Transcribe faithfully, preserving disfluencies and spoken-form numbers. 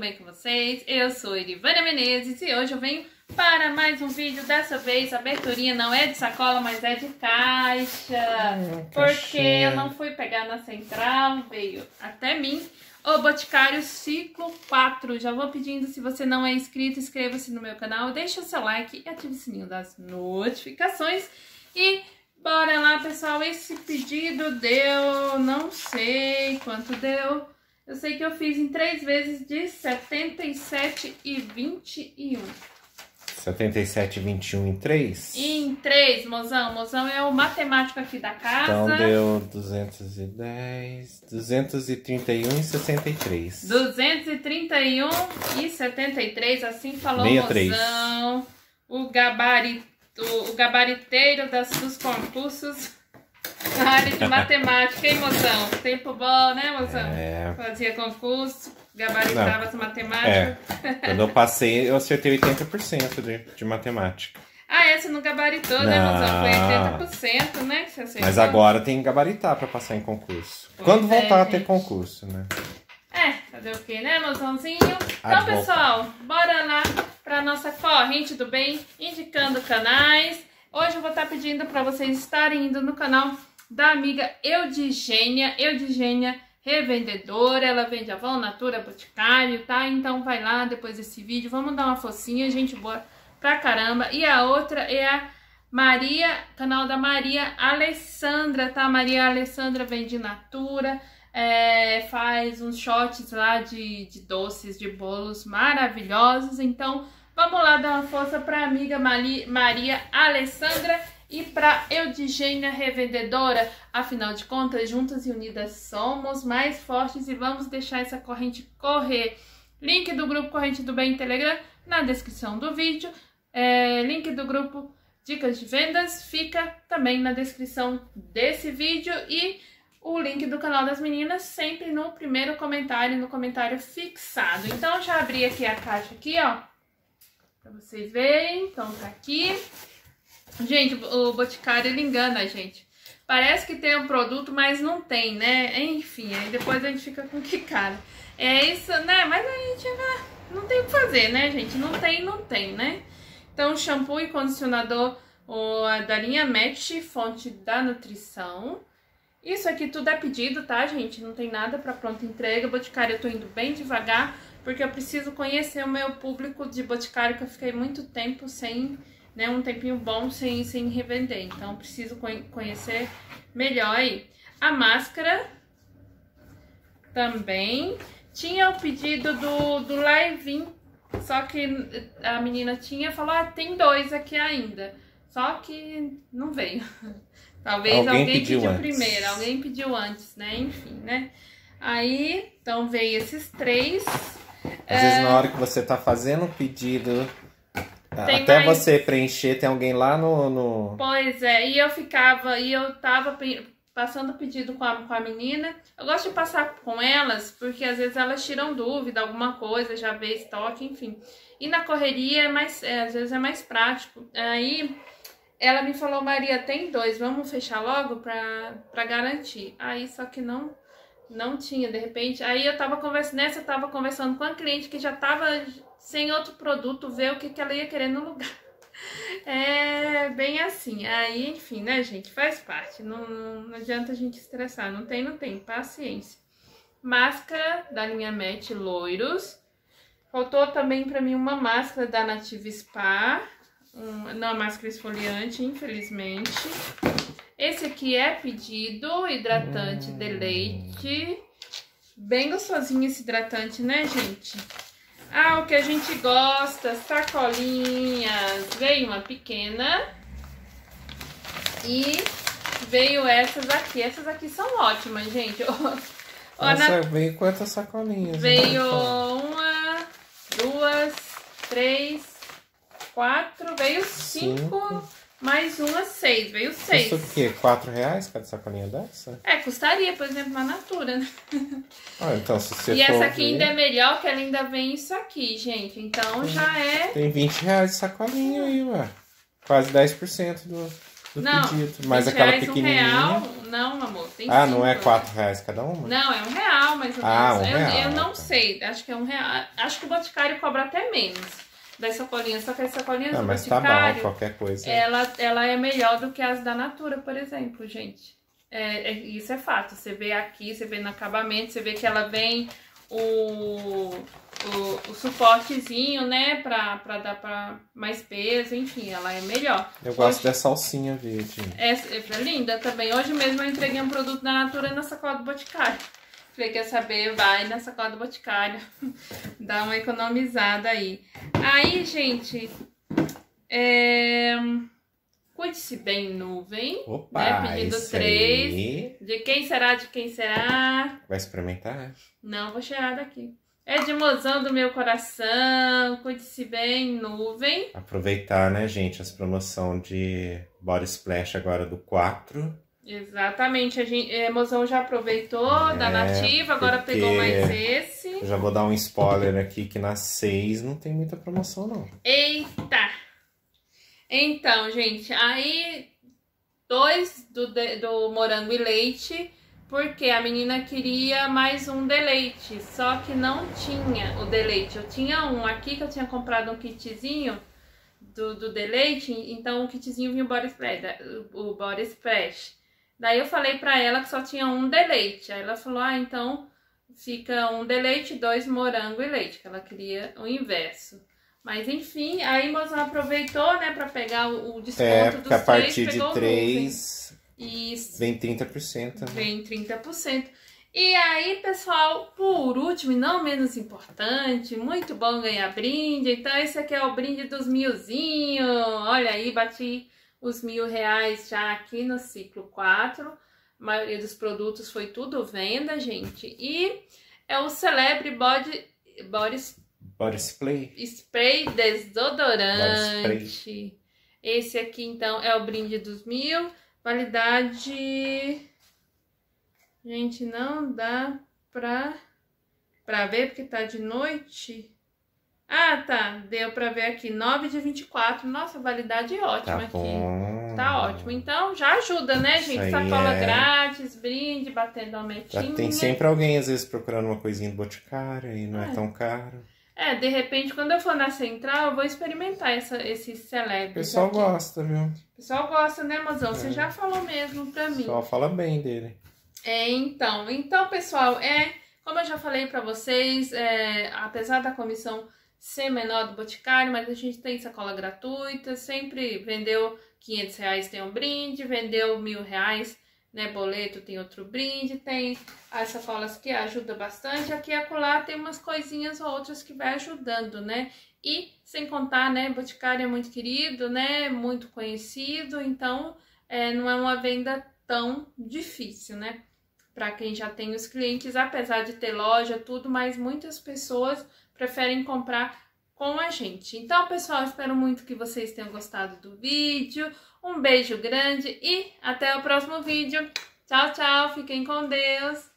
bem com vocês? Eu sou Erivânia Menezes e hoje eu venho para mais um vídeo. Dessa vez a aberturinha não é de sacola, mas é de caixa. Hum, porque eu não fui pegar na central, veio até mim o Boticário Ciclo quatro. Já vou pedindo, se você não é inscrito, inscreva-se no meu canal, deixa o seu like e ative o sininho das notificações. E bora lá, pessoal. Esse pedido deu, não sei quanto deu. Eu sei que eu fiz em três vezes de setenta e sete e vinte e um. setenta e sete e vinte e um em três? Em três, mozão. Mozão é o matemático aqui da casa. Então deu duzentos e dez, duzentos e trinta e um e sessenta e três. duzentos e trinta e um e setenta e três, assim falou o mozão. O gabarito, o gabariteiro das, dos concursos. Na área de matemática, hein, moção? Tempo bom, né, moção? É. Fazia concurso, gabaritava essa matemática. É. Quando eu passei, eu acertei oitenta por cento de, de matemática. Ah, é? Você não gabaritou, não, né, moção? Foi oitenta por cento, né, que você acertou. Mas agora tem que gabaritar para passar em concurso. Pois Quando é, voltar gente. a ter concurso, né? É, fazer o quê, né, mozãozinho? Então, pessoal, bora lá para nossa corrente do bem, indicando canais. Hoje eu vou estar pedindo para vocês estarem indo no canal da amiga Eudigênia, Eudigênia Revendedora. Ela vende Avon, Natura, Boticário, tá? Então vai lá depois desse vídeo, vamos dar uma focinha, gente boa pra caramba. E a outra é a Maria, canal da Maria Alessandra, tá? Maria Alessandra vende Natura, é, faz uns shots lá de, de doces, de bolos maravilhosos. Então vamos lá dar uma força para a amiga Maria Alessandra e para Eudigênia Revendedora. Afinal de contas, juntas e unidas somos mais fortes e vamos deixar essa corrente correr. Link do grupo Corrente do Bem Telegram na descrição do vídeo. É, link do grupo Dicas de Vendas fica também na descrição desse vídeo. E o link do canal das meninas sempre no primeiro comentário, no comentário fixado. Então, já abri aqui a caixa aqui, ó. Pra vocês verem, então tá aqui. Gente, o Boticário, ele engana a gente. Parece que tem um produto, mas não tem, né? Enfim, aí depois a gente fica com que cara. É isso, né? Mas a gente não tem o que fazer, né, gente? Não tem, não tem, né? Então, shampoo e condicionador o, da linha Match, fonte da nutrição. Isso aqui tudo é pedido, tá, gente? Não tem nada pra pronta entrega. Boticário, eu tô indo bem devagar, porque eu preciso conhecer o meu público de Boticário, que eu fiquei muito tempo sem, né, um tempinho bom sem, sem revender. Então, preciso conhecer melhor aí. A máscara também. Tinha o pedido do, do Live-in, só que a menina tinha, falou, ah, tem dois aqui ainda. Só que não veio. Talvez alguém, alguém pediu, pediu primeiro, alguém pediu antes, né? Enfim, né? Aí, então veio esses três. Às é... vezes na hora que você tá fazendo o pedido, tem até mais... você preencher, tem alguém lá no, no... Pois é, e eu ficava, e eu tava passando o pedido com a, com a menina. Eu gosto de passar com elas, porque às vezes elas tiram dúvida, alguma coisa, já vê estoque, enfim. E na correria, é mais, é, às vezes é mais prático. Aí ela me falou, Maria, tem dois, vamos fechar logo pra, pra garantir. Aí só que não... Não tinha, de repente. Aí eu tava conversando, nessa eu tava conversando com a cliente que já tava sem outro produto, ver o que, que ela ia querer no lugar. É bem assim. Aí, enfim, né, gente? Faz parte. Não, não adianta a gente estressar. Não tem, não tem. Paciência. Máscara da linha Match Loiros. Faltou também pra mim uma máscara da Nativa Spa. Um, não, máscara esfoliante, infelizmente. Esse aqui é pedido, hidratante de leite. Bem gostosinho esse hidratante, né, gente? Ah, o que a gente gosta, sacolinhas. Veio uma pequena. E veio essas aqui. Essas aqui são ótimas, gente. Nossa, na... veio quantas sacolinhas? Veio uma, duas, três, quatro, veio cinco... cinco. Mais uma, seis. Veio seis. Custa o quê? Quatro reais cada sacolinha dessa? É, custaria, por exemplo, na Natura, né? Ah, então se você E for essa aqui ver... ainda é melhor, que ela ainda vem isso aqui, gente. Então tem, já é... Tem vinte reais de sacolinha aí, ué. Quase dez por cento do... do não, pedido. Mas vinte aquela reais, pequenininha... Um real, não, amor, tem Ah, cinco. não é quatro reais cada uma? Não, é um real, mais ou menos. Ah, um eu, real. eu não sei, acho que é um real. Acho que o Boticário cobra até menos das sacolinhas, só que as sacolinhas Ah, do mas Boticário, tá bom, qualquer coisa. ela, ela é melhor do que as da Natura, por exemplo, gente. É, é, isso é fato. Você vê aqui, você vê no acabamento, você vê que ela vem o, o, o suportezinho, né? Pra, pra dar pra mais peso, enfim, ela é melhor. Eu gosto Hoje, dessa alcinha verde. essa é linda também. Hoje mesmo eu entreguei um produto da Natura na sacola do Boticário. Falei, quer saber? Vai na sacola do Boticário. Dá uma economizada aí. Aí, gente, é... cuide-se bem, nuvem. Opa, né? Pedido esse três. aí. De quem será? De quem será? Vai experimentar? Não, vou cheirar daqui. É de mozão do meu coração. Cuide-se bem, nuvem. Aproveitar, né, gente, as promoções de Body Splash agora do quatro. Exatamente, a gente, a mozão já aproveitou É, da Nativa, agora porque pegou mais esse. Eu já vou dar um spoiler aqui que na seis não tem muita promoção, não. Eita! Então, gente, aí dois do, do morango e leite, porque a menina queria mais um de leite, só que não tinha o de leite. Eu tinha um aqui que eu tinha comprado um kitzinho do, do de leite, então o kitzinho vinha o body splash, o body splash. Daí eu falei pra ela que só tinha um de leite. Aí ela falou, ah, então fica um de leite, dois morango e leite, que ela queria o inverso. Mas enfim, aí mozão aproveitou, né, pra pegar o desconto é, dos porque a três, partir pegou de três Isso. vem trinta por cento. Né? Vem trinta por cento. E aí, pessoal, por último e não menos importante, muito bom ganhar brinde. Então esse aqui é o brinde dos milzinhos. Olha aí, bati os mil reais já aqui no ciclo quatro. A maioria dos produtos foi tudo venda, gente. E é o Celebre Body, Body, Body Spray. Spray Desodorante. Body Spray. Esse aqui, então, é o brinde dos mil. Validade... Gente, não dá pra, pra ver porque tá de noite. Ah, tá. Deu pra ver aqui. nove de vinte e quatro. Nossa, validade ótima Tá aqui. bom. Tá ótimo. Então, já ajuda, né, gente? Isso Sacola é... grátis, brinde, batendo a metinha. Já tem sempre alguém, às vezes, procurando uma coisinha do Boticário e não é, é tão caro. É, de repente, quando eu for na Central, eu vou experimentar essa, esses celebres. O pessoal aqui. gosta, viu? O pessoal gosta, né, mozão? É. Você já falou mesmo pra mim. O pessoal fala bem dele. É, então, então, pessoal, é, como eu já falei pra vocês, é, apesar da comissão ser menor do Boticário, mas a gente tem sacola gratuita, sempre vendeu quinhentos reais tem um brinde, vendeu mil reais, né, boleto tem outro brinde, tem as sacolas que ajudam bastante, aqui e acolá tem umas coisinhas ou outras que vai ajudando, né, e sem contar, né, Boticário é muito querido, né, muito conhecido, então é, não é uma venda tão difícil, né, para quem já tem os clientes, apesar de ter loja, tudo, mas muitas pessoas preferem comprar com a gente. Então, pessoal, espero muito que vocês tenham gostado do vídeo. Um beijo grande e até o próximo vídeo. Tchau, tchau. Fiquem com Deus.